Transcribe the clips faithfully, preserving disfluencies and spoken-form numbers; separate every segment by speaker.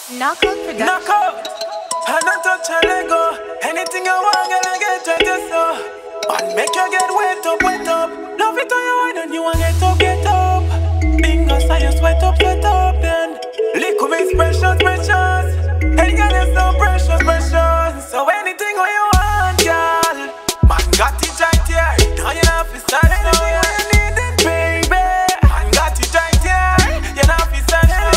Speaker 1: Knackoutt production.
Speaker 2: Knackoutt. I don't touch a Lego. Anything you want, girl, I get to this so. Man, make you get wet up, wet up. Love it how you want and you want get up, get up. Bingo, so you sweat up, sweat up then. Liquid is precious, precious. Hey, girl, it's so precious, precious. So anything what you want, girl. Man, got it right here. Now you have to start now. Anything you need it, baby. Man, got it right here. You have to start now.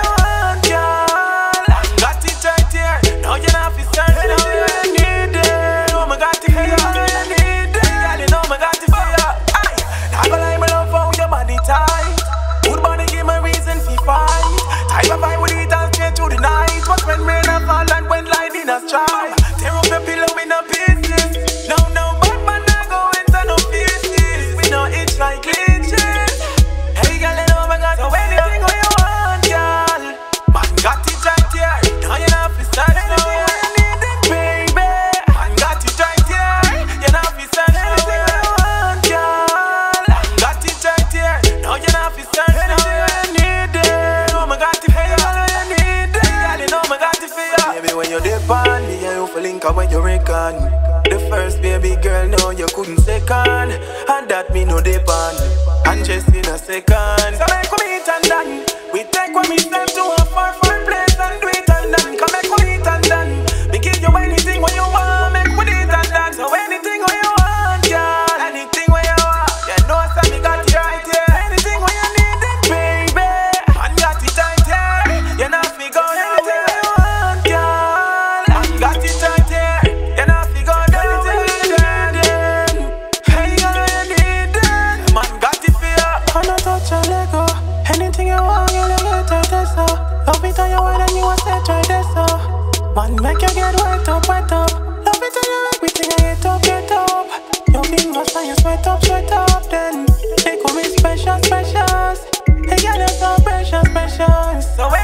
Speaker 2: Try. Tear up your pillow in a pieces. No, no, bad man, I go into no pieces. We know it's like glitches. Hey, girl, you know my God. So anything what you want, girl. Man, got it right here. Now you have to start now. You need it, baby. Man, got it right here. You have to start anything what you want, girl. Man, got it right here. Now you have to start now. You need it. Oh my God, you feel you need it. Girl, you know my God, you feel. Baby, when you're dip on me, you feel link up when you reckon. The first baby girl, no, you couldn't second. And that me no dip on. And just in a second. So make we meet and done. We take what we step to a far, far place and do it and done. Come make we meet and done. We give you anything what you want, make we do it and done. So anything what you want, girl. Anything what you want. You know so me got you right here. Anything what you need it, baby. And got it right here. You know if we go anything what you want, girl. And got it right here. You know if we go anything what you need it. Hey girl, you need it. Man got it for you. I don't touch a Lego. Anything you want, you get to this so. Love it how you want and you want to try this so. Man make you get wet up, wet up. Love it how you make me think I get up, get up. Your fingers and you sweat up, sweat up then. They call me special, precious. Hey girl, you're so precious, precious. So